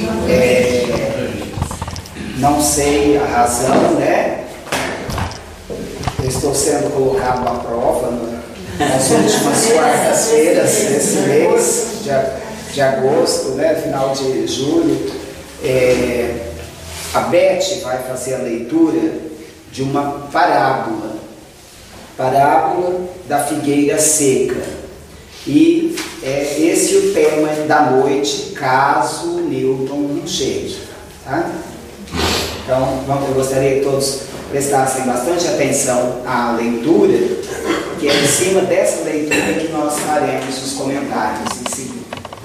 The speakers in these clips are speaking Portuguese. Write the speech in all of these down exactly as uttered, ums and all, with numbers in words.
É, não sei a razão, né? Eu estou sendo colocado à prova nas últimas quartas-feiras desse mês de, de agosto, né? Final de julho. É, a Beth vai fazer a leitura de uma parábola, parábola da figueira seca. E é esse o tema da noite, caso o Newton não chegue. Tá? Então, eu gostaria que todos prestassem bastante atenção à leitura, que é em cima dessa leitura que nós faremos os comentários em seguida.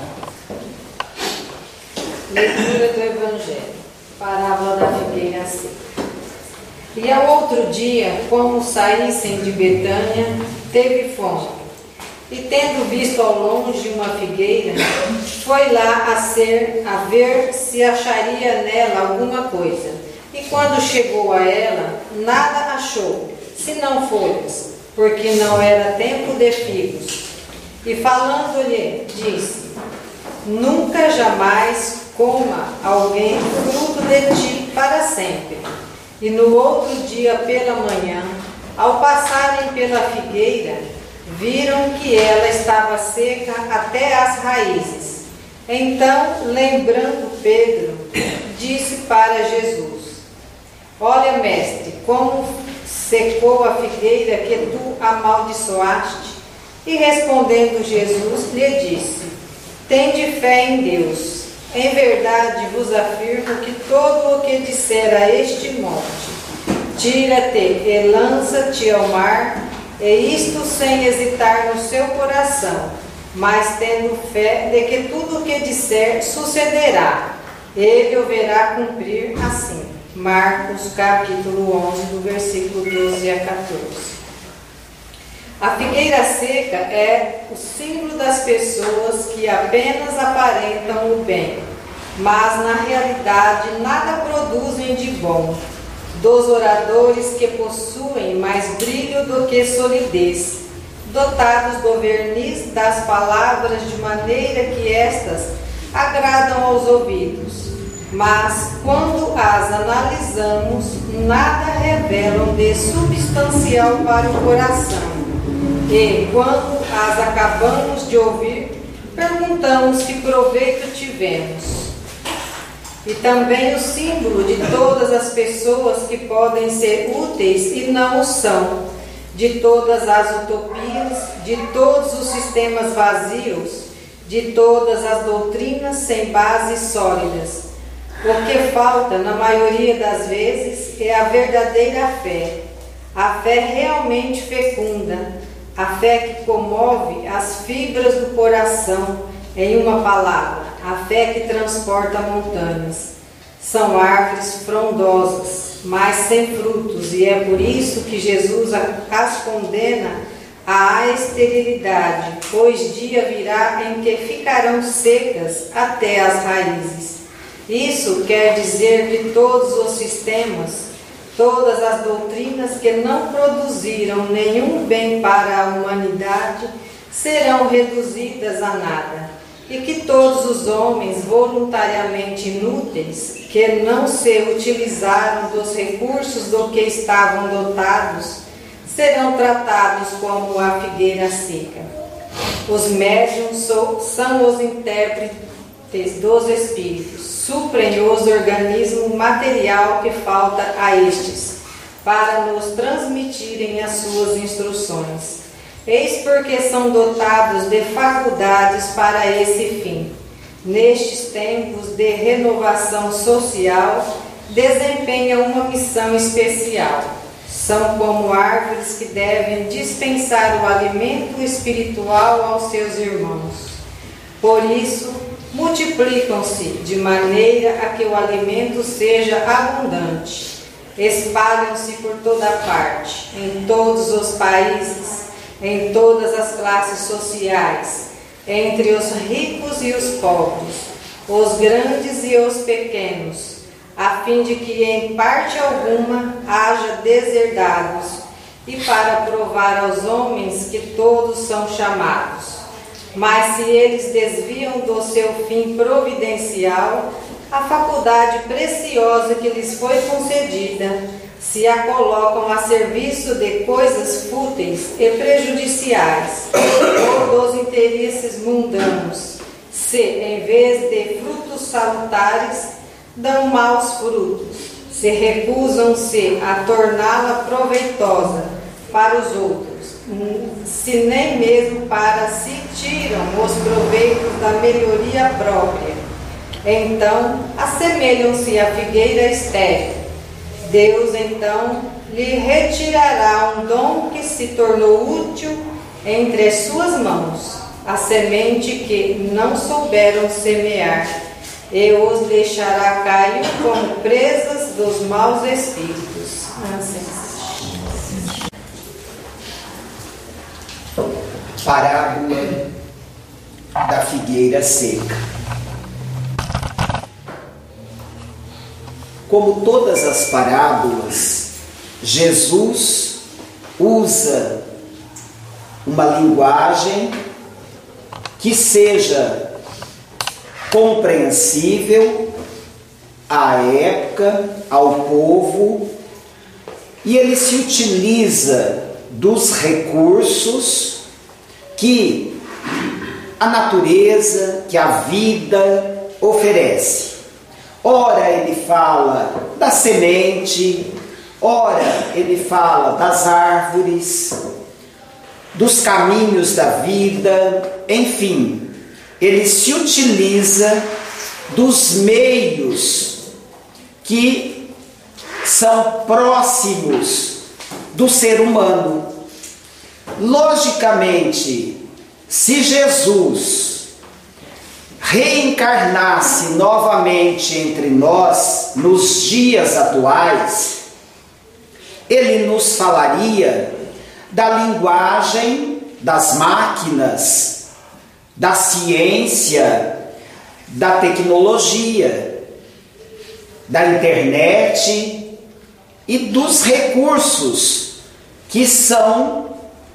Leitura do Evangelho, parábola da figueira seca. E ao outro dia, como saíssem de Betânia, teve fome. E tendo visto ao longe uma figueira, foi lá a, ser, a ver se acharia nela alguma coisa. E quando chegou a ela, nada achou, senão folhas, porque não era tempo de figos. E falando-lhe, disse: nunca jamais coma alguém fruto de ti para sempre. E no outro dia pela manhã, ao passarem pela figueira, viram que ela estava seca até as raízes. Então, lembrando Pedro, disse para Jesus: olha, mestre, como secou a figueira que tu amaldiçoaste. E respondendo Jesus, lhe disse: tende fé em Deus. Em verdade vos afirmo que todo o que disser a este monte, tira-te e lança-te ao mar, e isto sem hesitar no seu coração, mas tendo fé de que tudo o que disser sucederá, ele o verá cumprir assim. Marcos capítulo onze, do versículo doze a quatorze. A figueira seca é o símbolo das pessoas que apenas aparentam o bem, mas na realidade nada produzem de bom, dos oradores que possuem mais brilho do que solidez, dotados do verniz das palavras de maneira que estas agradam aos ouvidos, mas quando as analisamos, nada revelam de substancial para o coração. E, quando as acabamos de ouvir, perguntamos que proveito tivemos. E também o símbolo de todas as pessoas que podem ser úteis e não o são, de todas as utopias, de todos os sistemas vazios, de todas as doutrinas sem bases sólidas. O que falta, na maioria das vezes, é a verdadeira fé, a fé realmente fecunda, a fé que comove as fibras do coração, em uma palavra, a fé que transporta montanhas. São árvores frondosas, mas sem frutos, e é por isso que Jesus as condena à esterilidade, pois dia virá em que ficarão secas até as raízes. Isso quer dizer que todos os sistemas, todas as doutrinas que não produziram nenhum bem para a humanidade serão reduzidas a nada, e que todos os homens voluntariamente inúteis, que não se utilizaram dos recursos do que estavam dotados, serão tratados como a figueira seca. Os médiuns são os intérpretes dos espíritos, suprem os organismos material que falta a estes, para nos transmitirem as suas instruções. Eis porque são dotados de faculdades para esse fim. Nestes tempos de renovação social, desempenham uma missão especial. São como árvores que devem dispensar o alimento espiritual aos seus irmãos. Por isso, multiplicam-se de maneira a que o alimento seja abundante. Espalham-se por toda parte, em todos os países, em todas as classes sociais, entre os ricos e os pobres, os grandes e os pequenos, a fim de que em parte alguma haja deserdados, e para provar aos homens que todos são chamados. Mas se eles desviam do seu fim providencial, a faculdade preciosa que lhes foi concedida, se a colocam a serviço de coisas fúteis e prejudiciais, ou dos interesses mundanos, se, em vez de frutos salutares, dão maus frutos, se recusam-se a torná-la proveitosa para os outros, se nem mesmo para si tiram os proveitos da melhoria própria, então assemelham-se à figueira estéril. Deus então lhe retirará um dom que se tornou útil entre as suas mãos, a semente que não souberam semear, e os deixará cair como presas dos maus espíritos. Assim. Parábola da figueira seca. Como todas as parábolas, Jesus usa uma linguagem que seja compreensível à época, ao povo, e ele se utiliza dos recursos que a natureza, que a vida oferece. Ora ele fala da semente, ora ele fala das árvores, dos caminhos da vida, enfim, ele se utiliza dos meios que são próximos do ser humano. Logicamente, se Jesus reencarnasse novamente entre nós nos dias atuais, ele nos falaria da linguagem das máquinas, da ciência, da tecnologia, da internet e dos recursos que são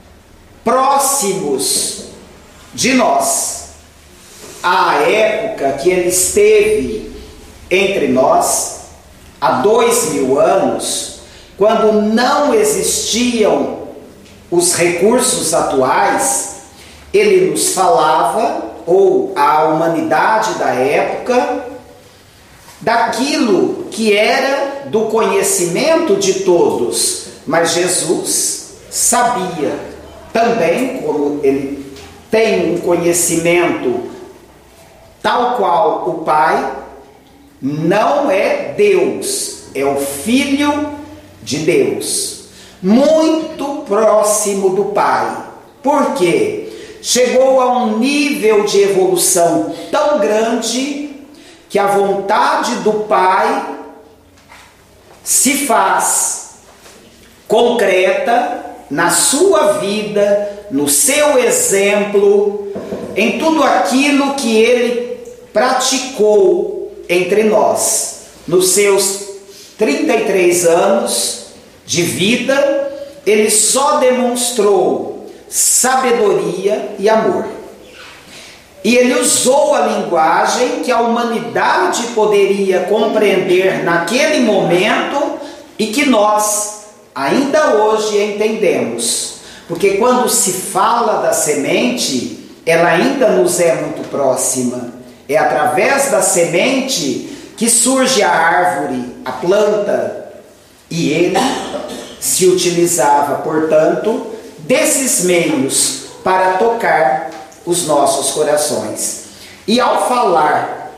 próximos de nós. À época que ele esteve entre nós, há dois mil anos, quando não existiam os recursos atuais, ele nos falava, ou a humanidade da época, daquilo que era do conhecimento de todos. Mas Jesus sabia também, como ele tem um conhecimento tal qual o Pai, não é Deus, é o Filho de Deus, muito próximo do Pai. Por quê? Chegou a um nível de evolução tão grande que a vontade do Pai se faz concreta na sua vida, no seu exemplo, em tudo aquilo que ele praticou entre nós. Nos seus trinta e três anos de vida, ele só demonstrou sabedoria e amor. E ele usou a linguagem que a humanidade poderia compreender naquele momento e que nós ainda hoje entendemos. Porque quando se fala da semente, ela ainda nos é muito próxima. É através da semente que surge a árvore, a planta. E ele se utilizava, portanto, desses meios para tocar os nossos corações. E ao falar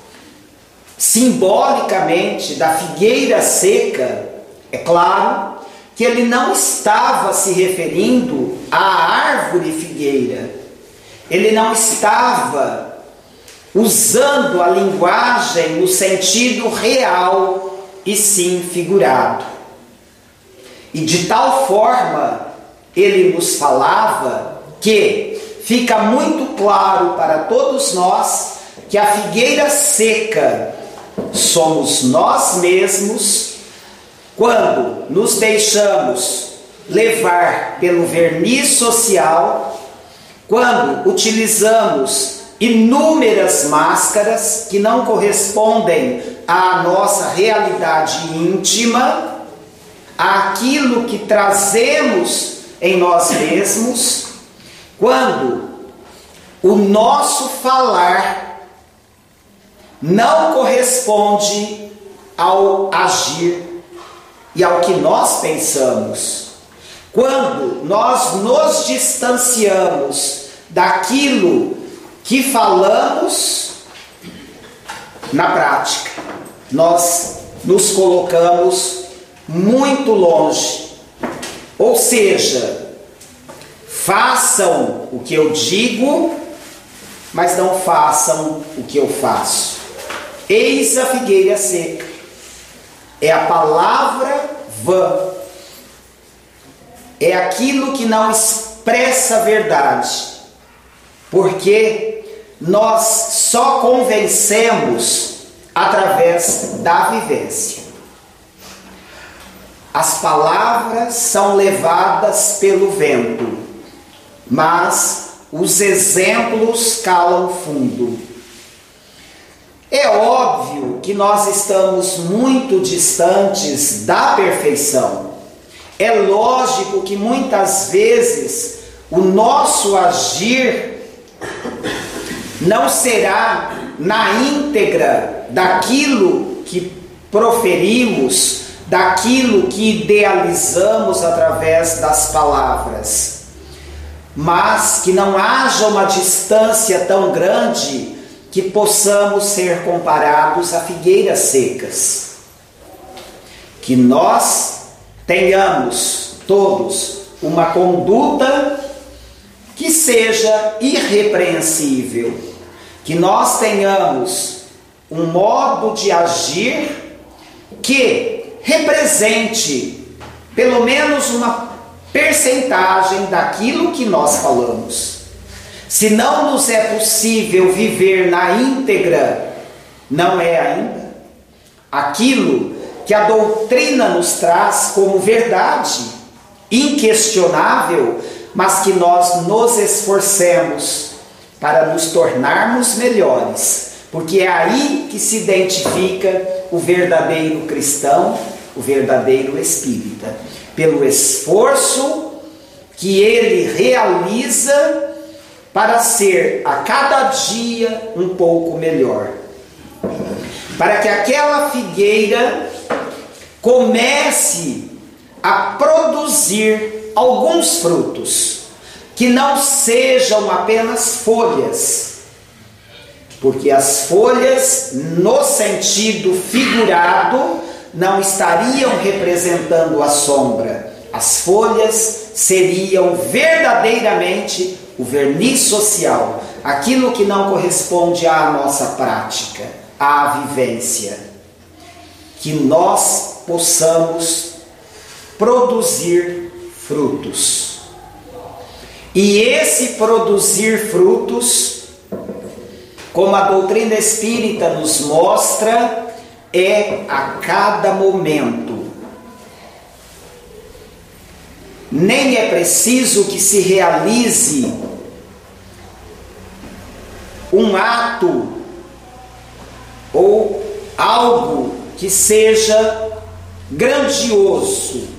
simbolicamente da figueira seca, é claro que ele não estava se referindo à árvore figueira. Ele não estava usando a linguagem no sentido real e sim figurado. E de tal forma ele nos falava que fica muito claro para todos nós que a figueira seca somos nós mesmos quando nos deixamos levar pelo verniz social, quando utilizamos inúmeras máscaras que não correspondem à nossa realidade íntima, àquilo que trazemos em nós mesmos, quando o nosso falar não corresponde ao agir e ao que nós pensamos. Quando nós nos distanciamos daquilo que falamos, na prática, nós nos colocamos muito longe. Ou seja, façam o que eu digo, mas não façam o que eu faço. Eis a figueira seca. É a palavra vã. É aquilo que não expressa a verdade. Porque nós só convencemos através da vivência. As palavras são levadas pelo vento, mas os exemplos calam fundo. É óbvio que nós estamos muito distantes da perfeição. É lógico que muitas vezes o nosso agir não será na íntegra daquilo que proferimos, daquilo que idealizamos através das palavras, mas que não haja uma distância tão grande que possamos ser comparados a figueiras secas. Que nós tenhamos todos uma conduta que seja irrepreensível, que nós tenhamos um modo de agir que represente pelo menos uma percentagem daquilo que nós falamos. Se não nos é possível viver na íntegra, não é ainda aquilo que a doutrina nos traz como verdade inquestionável, mas que nós nos esforcemos para nos tornarmos melhores, porque é aí que se identifica o verdadeiro cristão, o verdadeiro espírita, pelo esforço que ele realiza para ser a cada dia um pouco melhor, para que aquela figueira comece a produzir alguns frutos, que não sejam apenas folhas, porque as folhas, no sentido figurado, não estariam representando a sombra. As folhas seriam verdadeiramente o verniz social, aquilo que não corresponde à nossa prática, à vivência. Que nós possamos produzir frutos. E esse produzir frutos, como a doutrina espírita nos mostra, é a cada momento. Nem é preciso que se realize um ato ou algo que seja grandioso.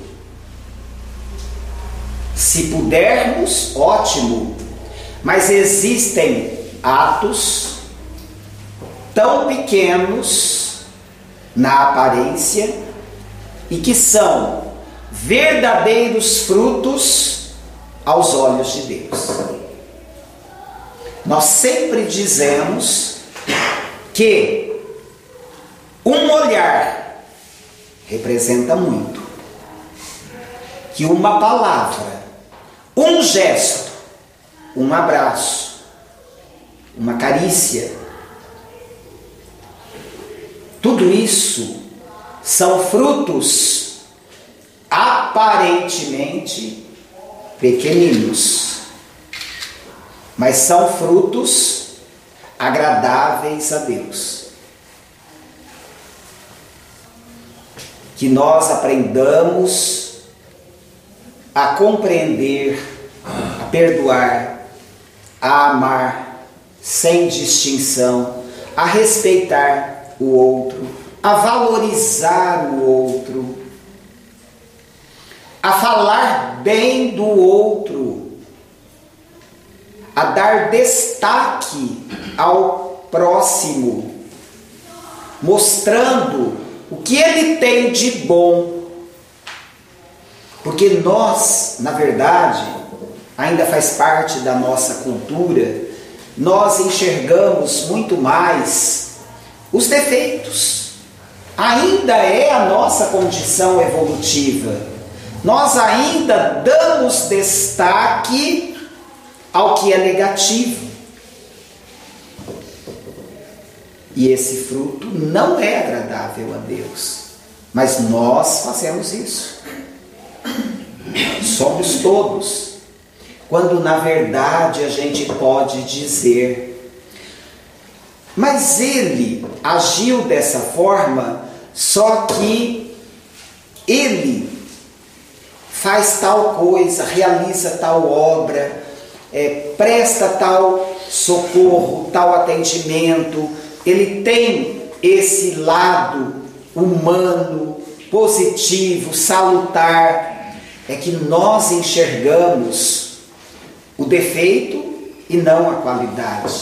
Se pudermos, ótimo, mas existem atos tão pequenos na aparência e que são verdadeiros frutos aos olhos de Deus. Nós sempre dizemos que um olhar representa muito, que uma palavra, um gesto, um abraço, uma carícia, tudo isso são frutos aparentemente pequeninos, mas são frutos agradáveis a Deus. Que nós aprendamos a compreender, a perdoar, a amar sem distinção, a respeitar o outro, a valorizar o outro, a falar bem do outro, a dar destaque ao próximo, mostrando o que ele tem de bom. Porque nós, na verdade, ainda faz parte da nossa cultura, nós enxergamos muito mais os defeitos. Ainda é a nossa condição evolutiva. Nós ainda damos destaque ao que é negativo. E esse fruto não é agradável a Deus. Mas nós fazemos isso. Somos todos. Quando na verdade a gente pode dizer: mas ele agiu dessa forma, só que ele faz tal coisa, realiza tal obra, é, presta tal socorro, tal atendimento, ele tem esse lado humano, positivo, salutar. É que nós enxergamos o defeito e não a qualidade.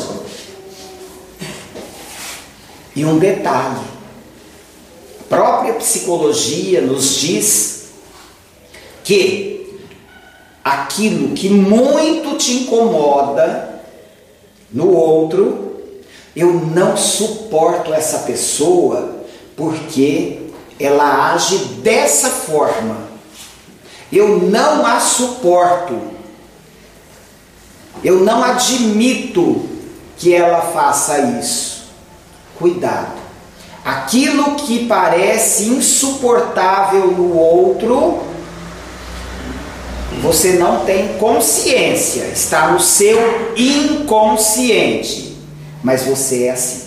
E um detalhe: a própria psicologia nos diz que aquilo que muito te incomoda no outro, eu não suporto essa pessoa porque ela age dessa forma. Eu não a suporto. Eu não admito que ela faça isso. Cuidado. Aquilo que parece insuportável no outro, você não tem consciência, está no seu inconsciente, mas você é assim.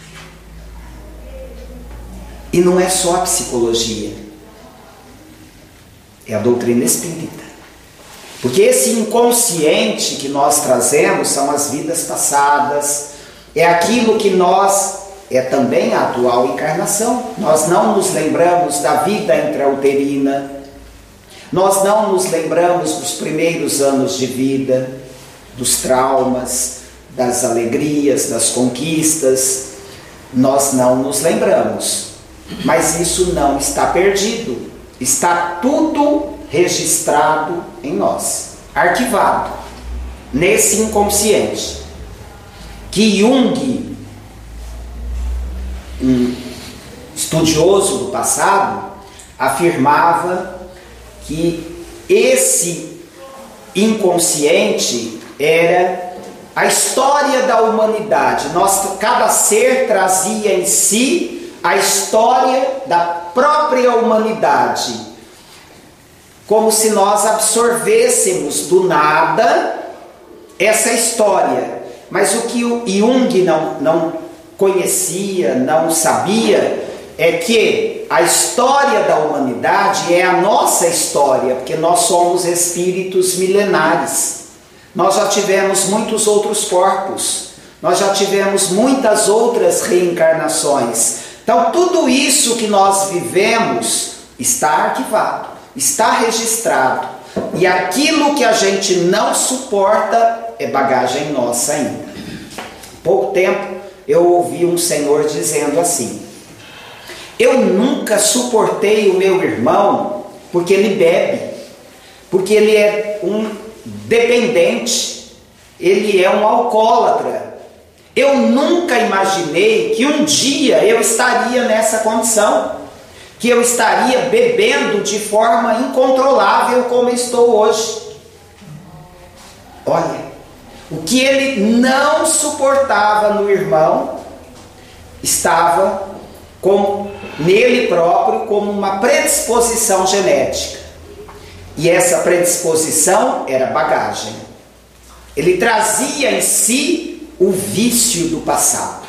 E não é só a psicologia, é a doutrina espírita. Porque esse inconsciente que nós trazemos são as vidas passadas, é aquilo que nós, é também a atual encarnação. Nós não nos lembramos da vida intrauterina, nós não nos lembramos dos primeiros anos de vida, dos traumas, das alegrias, das conquistas, nós não nos lembramos. Mas isso não está perdido, está tudo registrado em nós, arquivado, nesse inconsciente. Que Jung, um estudioso do passado, afirmava que esse inconsciente era a história da humanidade. Nós, cada ser trazia em si a história da própria humanidade, como se nós absorvêssemos do nada essa história. Mas o que o Jung não, não conhecia, não sabia, é que a história da humanidade é a nossa história, porque nós somos espíritos milenares. Nós já tivemos muitos outros corpos, nós já tivemos muitas outras reencarnações. Então tudo isso que nós vivemos está arquivado, está registrado. E aquilo que a gente não suporta é bagagem nossa ainda. Há pouco tempo eu ouvi um senhor dizendo assim: eu nunca suportei o meu irmão porque ele bebe, porque ele é um dependente, ele é um alcoólatra. Eu nunca imaginei que um dia eu estaria nessa condição, que eu estaria bebendo de forma incontrolável como estou hoje. Olha, o que ele não suportava no irmão estava com, nele próprio como uma predisposição genética. E essa predisposição era bagagem. Ele trazia em si o vício do passado.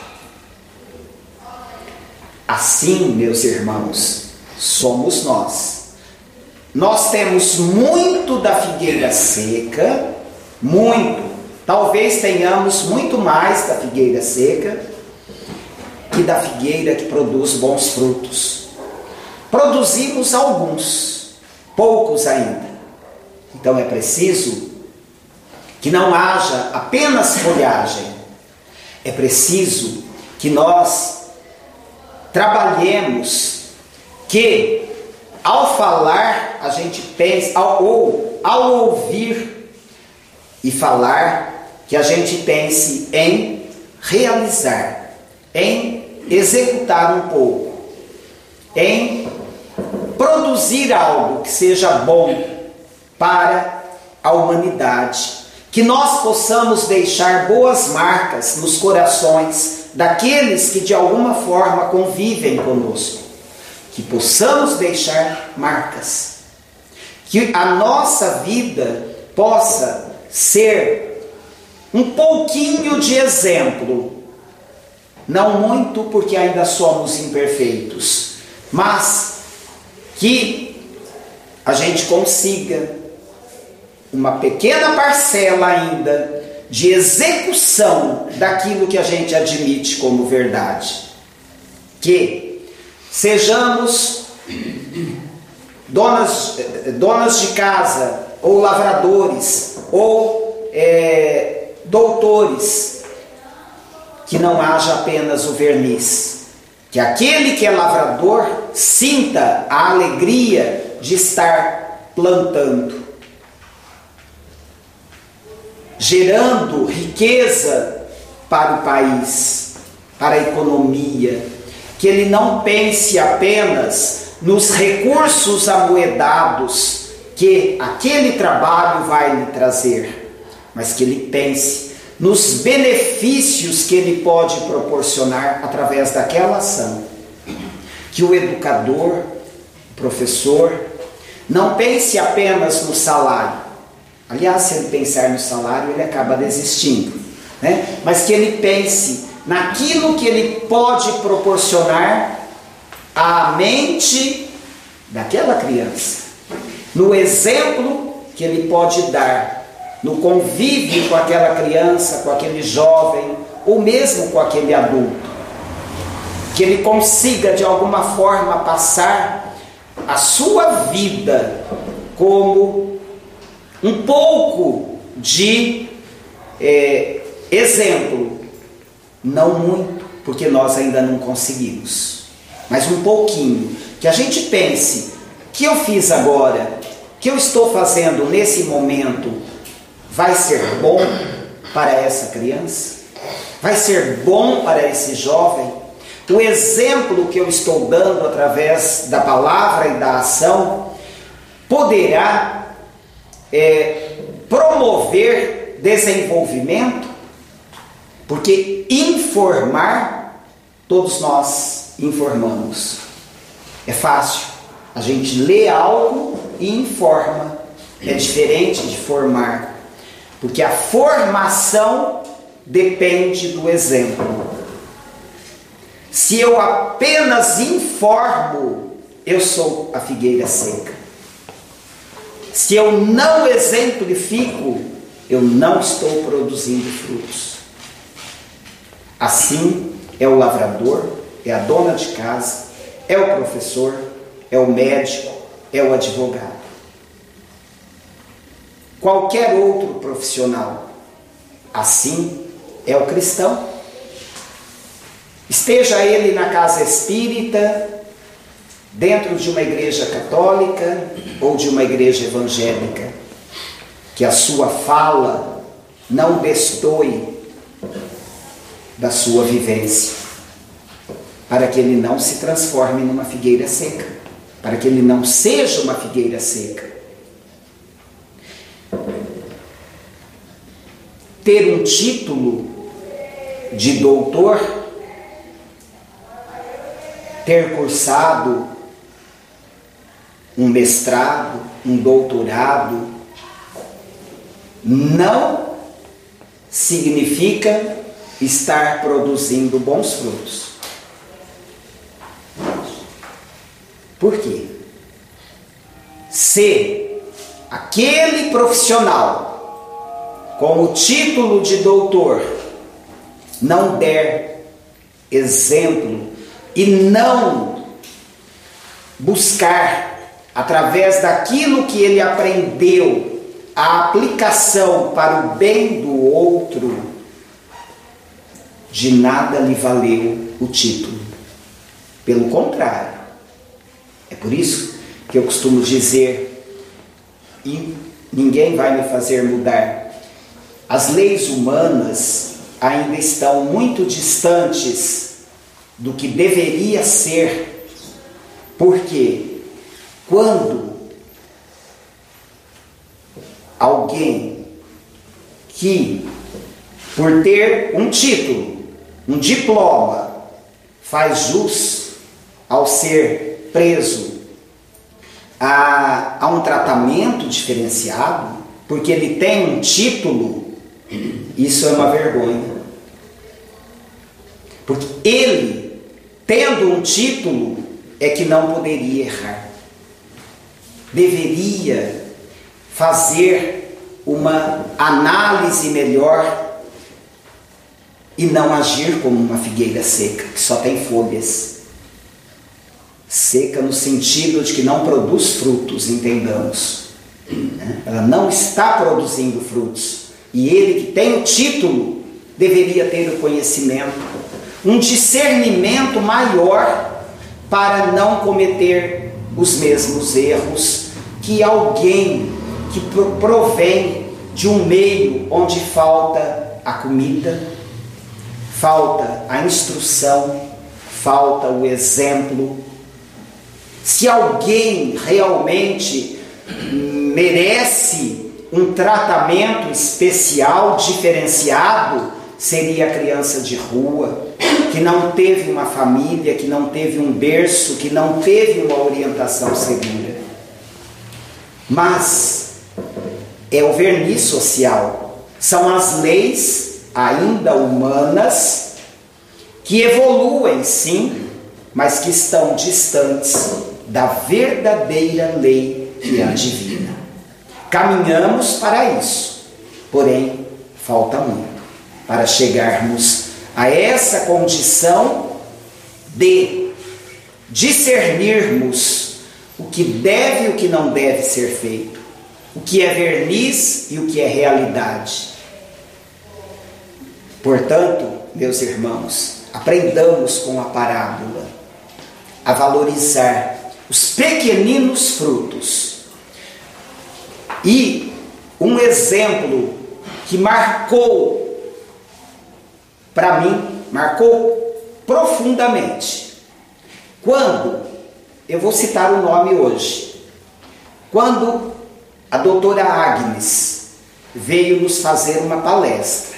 Assim, meus irmãos, somos nós. Nós temos muito da figueira seca, muito, talvez tenhamos muito mais da figueira seca que da figueira que produz bons frutos. Produzimos alguns, poucos ainda. Então é preciso que não haja apenas folhagem. É preciso que nós trabalhemos, que ao falar a gente pense, ao, ou ao ouvir e falar, que a gente pense em realizar, em executar um pouco, em produzir algo que seja bom para a humanidade. Que nós possamos deixar boas marcas nos corações daqueles que de alguma forma convivem conosco. Que possamos deixar marcas. Que a nossa vida possa ser um pouquinho de exemplo. Não muito, porque ainda somos imperfeitos. Mas que a gente consiga uma pequena parcela ainda de execução daquilo que a gente admite como verdade. Que sejamos donas, donas de casa, ou lavradores, ou é, doutores, que não haja apenas o verniz. Que aquele que é lavrador sinta a alegria de estar plantando, gerando riqueza para o país, para a economia. Que ele não pense apenas nos recursos amoedados que aquele trabalho vai lhe trazer, mas que ele pense nos benefícios que ele pode proporcionar através daquela ação. Que o educador, o professor, não pense apenas no salário. Aliás, se ele pensar no salário, ele acaba desistindo, né? Mas que ele pense naquilo que ele pode proporcionar à mente daquela criança, no exemplo que ele pode dar, no convívio com aquela criança, com aquele jovem, ou mesmo com aquele adulto. Que ele consiga de alguma forma passar a sua vida como um pouco de é, exemplo. Não muito, porque nós ainda não conseguimos, mas um pouquinho. Que a gente pense, que eu fiz agora, que eu estou fazendo nesse momento, vai ser bom para essa criança? Vai ser bom para esse jovem? O exemplo que eu estou dando através da palavra e da ação poderá é, promover desenvolvimento? Porque informar, todos nós informamos. É fácil. A gente lê algo e informa. É diferente de formar. Porque a formação depende do exemplo. Se eu apenas informo, eu sou a figueira seca. Se eu não exemplifico, eu não estou produzindo frutos. Assim é o lavrador, é a dona de casa, é o professor, é o médico, é o advogado. Qualquer outro profissional. Assim é o cristão. Esteja ele na casa espírita, dentro de uma igreja católica ou de uma igreja evangélica, que a sua fala não destoe da sua vivência, para que ele não se transforme numa figueira seca, para que ele não seja uma figueira seca. Ter um título de doutor, ter cursado um mestrado, um doutorado, não significa estar produzindo bons frutos. Por quê? Se aquele profissional com o título de doutor, não der exemplo e não buscar, através daquilo que ele aprendeu, a aplicação para o bem do outro, de nada lhe valeu o título. Pelo contrário, é por isso que eu costumo dizer, e ninguém vai me fazer mudar, as leis humanas ainda estão muito distantes do que deveria ser, porque quando alguém que, por ter um título, um diploma, faz jus ao ser preso a, a um tratamento diferenciado, porque ele tem um título, isso é uma vergonha. Porque ele, tendo um título, é que não poderia errar. Deveria fazer uma análise melhor e não agir como uma figueira seca, que só tem folhas. Seca no sentido de que não produz frutos, entendamos. Ela não está produzindo frutos. E ele que tem o título, deveria ter o conhecimento, um discernimento maior para não cometer os mesmos erros que alguém que provém de um meio onde falta a comida, falta a instrução, falta o exemplo. Se alguém realmente merece um tratamento especial, diferenciado, seria a criança de rua, que não teve uma família, que não teve um berço, que não teve uma orientação segura. Mas é o verniz social, são as leis ainda humanas que evoluem sim, mas que estão distantes da verdadeira lei que é a divina. Caminhamos para isso, porém falta muito para chegarmos a essa condição de discernirmos o que deve e o que não deve ser feito, o que é verniz e o que é realidade. Portanto, meus irmãos, aprendamos com a parábola a valorizar os pequeninos frutos. E um exemplo que marcou para mim, marcou profundamente, quando, eu vou citar o nome hoje, quando a doutora Agnes veio nos fazer uma palestra.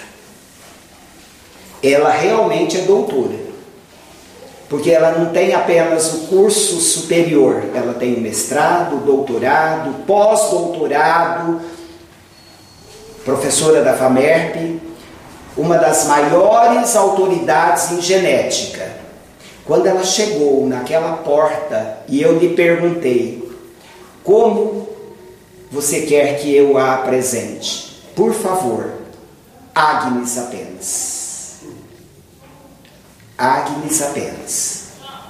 Ela realmente é doutora, porque ela não tem apenas o curso superior, ela tem o mestrado, doutorado, pós-doutorado, professora da FAMERP, uma das maiores autoridades em genética. Quando ela chegou naquela porta e eu lhe perguntei, como você quer que eu a apresente? Por favor, Agnes apenas. Agnes apenas.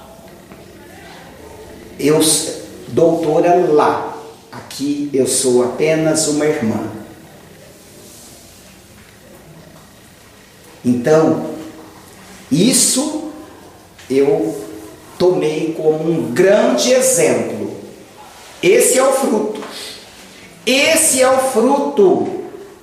Eu, doutora lá, aqui eu sou apenas uma irmã. Então, isso eu tomei como um grande exemplo. Esse é o fruto. Esse é o fruto,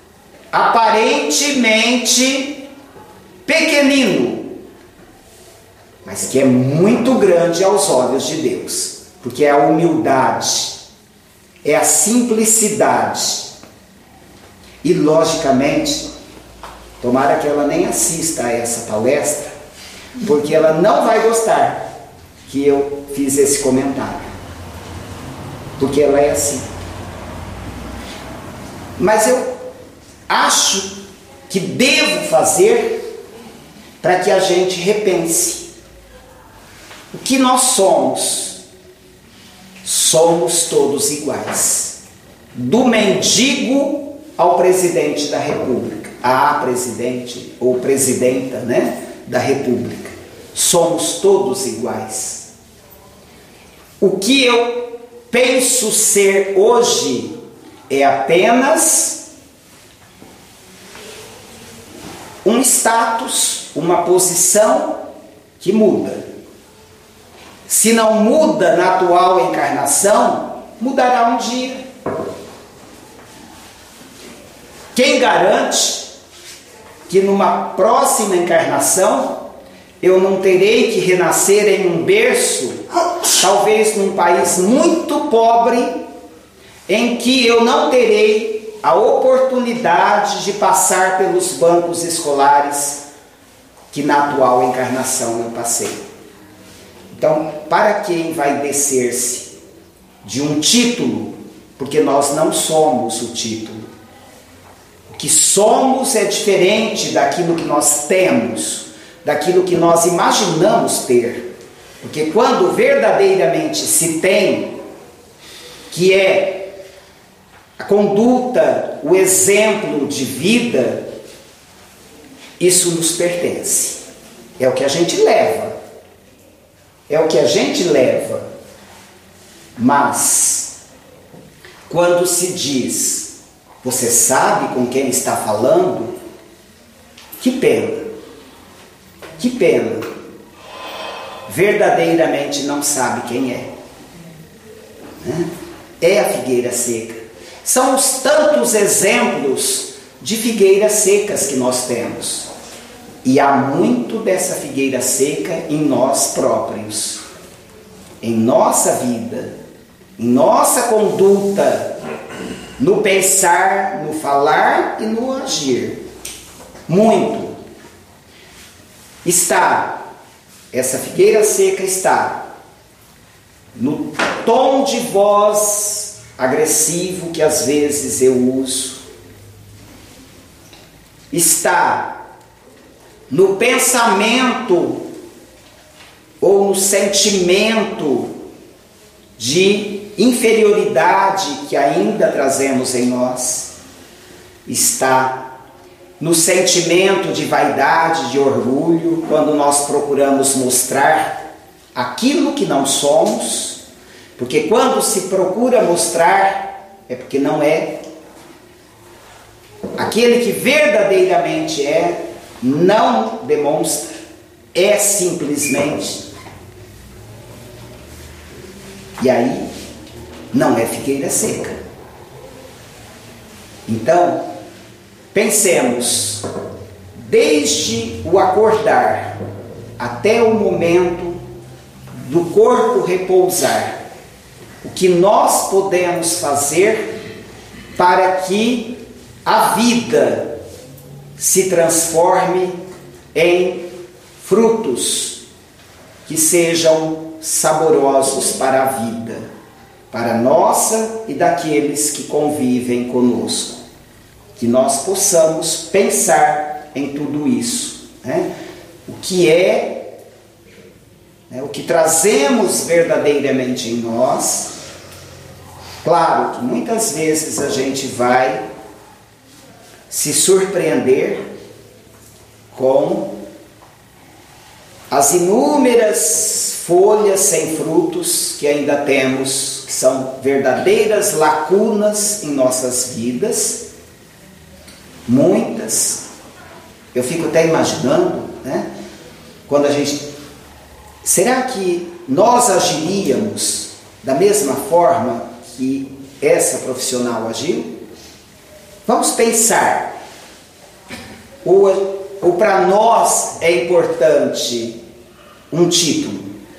aparentemente pequenino, mas que é muito grande aos olhos de Deus, porque é a humildade, é a simplicidade. E logicamente, tomara que ela nem assista a essa palestra, porque ela não vai gostar que eu fiz esse comentário, porque ela é assim. Mas eu acho que devo fazer para que a gente repense. O que nós somos? Somos todos iguais. Do mendigo ao presidente da República, à presidente ou presidenta, né, da República. Somos todos iguais. O que eu penso ser hoje é apenas um status, uma posição que muda. Se não muda na atual encarnação, mudará um dia. Quem garante que numa próxima encarnação eu não terei que renascer em um berço, talvez num país muito pobre, em que eu não terei a oportunidade de passar pelos bancos escolares que na atual encarnação eu passei. Então, para quem vai descer-se de um título, porque nós não somos o título. O que somos é diferente daquilo que nós temos, daquilo que nós imaginamos ter. Porque quando verdadeiramente se tem, que é a conduta, o exemplo de vida, isso nos pertence. É o que a gente leva. É o que a gente leva. Mas, quando se diz, você sabe com quem está falando? Que pena. Que pena. Verdadeiramente não sabe quem é. É a figueira seca. São os tantos exemplos de figueiras secas que nós temos. E há muito dessa figueira seca em nós próprios. Em nossa vida. Em nossa conduta. No pensar, no falar e no agir. Muito. Está, essa figueira seca está no tom de voz agressivo que às vezes eu uso. Está no pensamento ou no sentimento de inferioridade que ainda trazemos em nós. Está no sentimento de vaidade, de orgulho, quando nós procuramos mostrar aquilo que não somos, porque quando se procura mostrar, é porque não é. Aquele que verdadeiramente é, não demonstra, é simplesmente. E aí, não é figueira seca. Então, pensemos, desde o acordar até o momento do corpo repousar, o que nós podemos fazer para que a vida se transforme em frutos que sejam saborosos para a vida, para a nossa e daqueles que convivem conosco. Que nós possamos pensar em tudo isso, né? O que é, né, o que trazemos verdadeiramente em nós. Claro que muitas vezes a gente vai se surpreender com as inúmeras folhas sem frutos que ainda temos, que são verdadeiras lacunas em nossas vidas. Muitas. Eu fico até imaginando, né? Quando a gente... Será que nós agiríamos da mesma forma que essa profissional agiu? Vamos pensar. Ou, ou para nós é importante um título?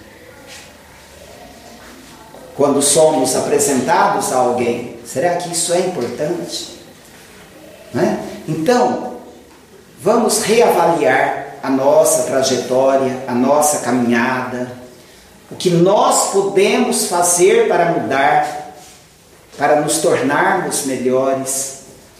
Quando somos apresentados a alguém, será que isso é importante? Né? Então, vamos reavaliar a nossa trajetória, a nossa caminhada, o que nós podemos fazer para mudar, para nos tornarmos melhores,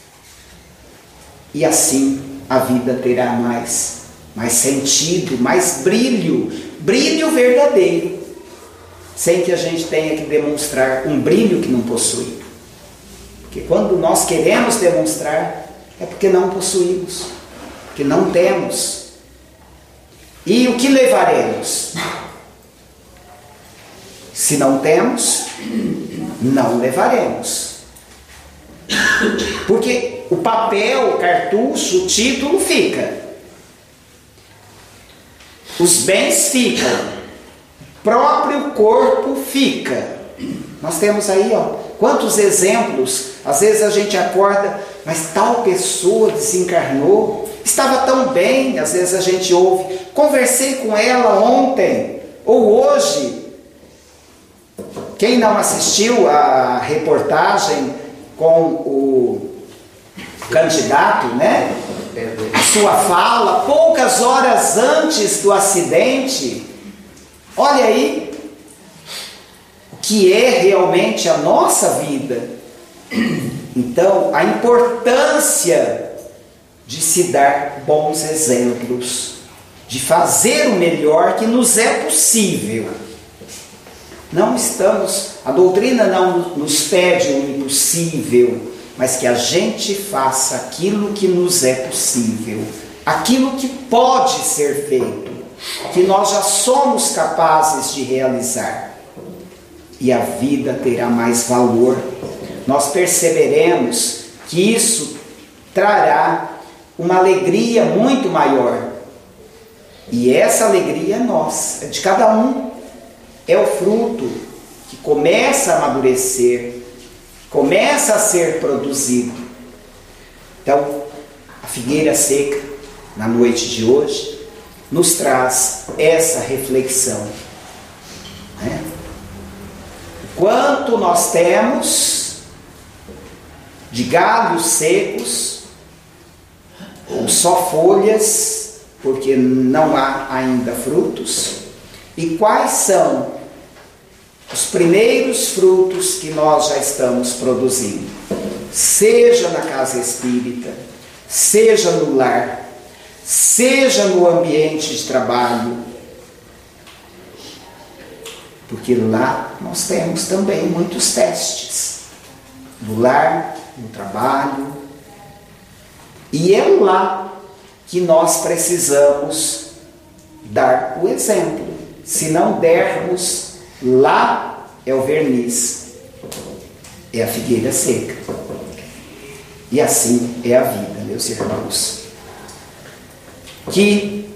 e assim a vida terá mais, mais sentido, mais brilho, brilho verdadeiro, sem que a gente tenha que demonstrar um brilho que não possui. Porque quando nós queremos demonstrar, é porque não possuímos, porque não temos. E o que levaremos? Se não temos, não levaremos. Porque o papel, o cartucho, o título fica. Os bens ficam. O próprio corpo fica. Nós temos aí, ó, quantos exemplos. Às vezes a gente acorda, mas tal pessoa desencarnou, estava tão bem. Às vezes a gente ouve, conversei com ela ontem ou hoje. Quem não assistiu a reportagem com o candidato, né? Sua fala, poucas horas antes do acidente. Olha aí o que é realmente a nossa vida. Então, a importância de se dar bons exemplos, de fazer o melhor que nos é possível. Não estamos, a doutrina não nos pede o impossível, mas que a gente faça aquilo que nos é possível, aquilo que pode ser feito, que nós já somos capazes de realizar. E a vida terá mais valor. Nós perceberemos que isso trará uma alegria muito maior. E essa alegria é nossa, é de cada um. É o fruto que começa a amadurecer, começa a ser produzido. Então, a figueira seca, na noite de hoje, nos traz essa reflexão, né? Quanto nós temos de galhos secos, ou só folhas, porque não há ainda frutos, e quais são os primeiros frutos que nós já estamos produzindo, seja na casa espírita, seja no lar, seja no ambiente de trabalho, porque lá nós temos também muitos testes, no lar, no trabalho, e é lá que nós precisamos dar o exemplo. Se não dermos, lá é o verniz, é a figueira seca. E assim é a vida, meus irmãos. Que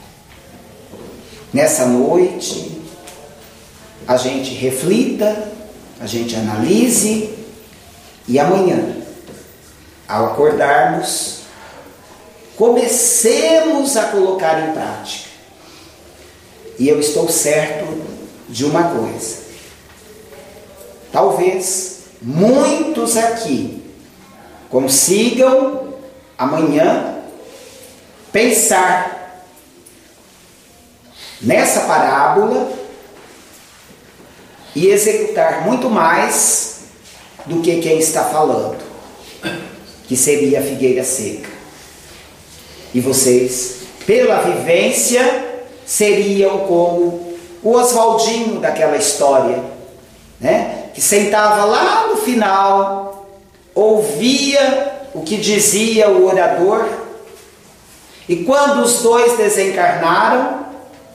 nessa noite a gente reflita, a gente analise, e amanhã, ao acordarmos, comecemos a colocar em prática. E eu estou certo de uma coisa: talvez muitos aqui consigam amanhã pensar nessa parábola e executar muito mais do que quem está falando, que seria a figueira seca. E vocês, pela vivência, seriam como o Oswaldinho daquela história, né? Que sentava lá no final, ouvia o que dizia o orador, e quando os dois desencarnaram,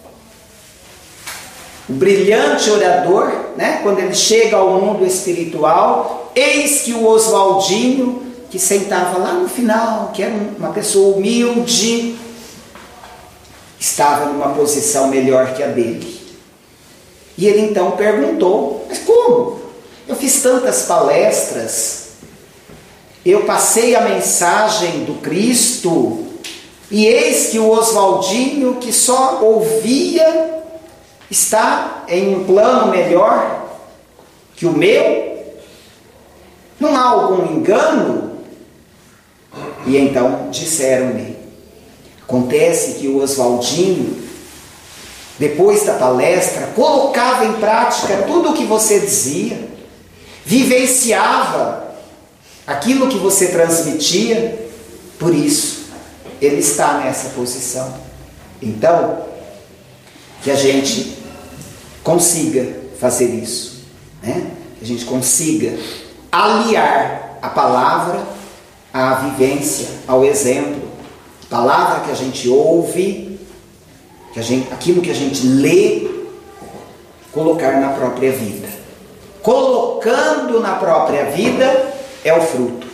o brilhante orador, né? Quando ele chega ao mundo espiritual, eis que o Oswaldinho, que sentava lá no final, que era uma pessoa humilde, estava numa posição melhor que a dele. E ele então perguntou: mas como? Eu fiz tantas palestras, eu passei a mensagem do Cristo, e eis que o Oswaldinho, que só ouvia, está em um plano melhor que o meu? Não há algum engano? E então disseram-lhe: acontece que o Oswaldinho, depois da palestra, colocava em prática tudo o que você dizia, vivenciava aquilo que você transmitia, por isso ele está nessa posição. Então, que a gente consiga fazer isso, né? Que a gente consiga aliar a palavra à vivência, ao exemplo. Palavra que a gente ouve, que a gente, aquilo que a gente lê, colocar na própria vida. Colocando na própria vida é o fruto.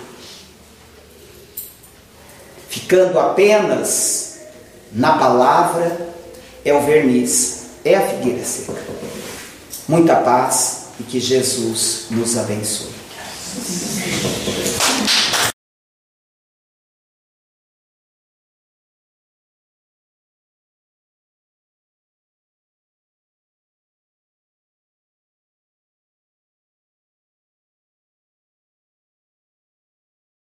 Ficando apenas na palavra é o verniz, é a figueira seca. Muita paz e que Jesus nos abençoe.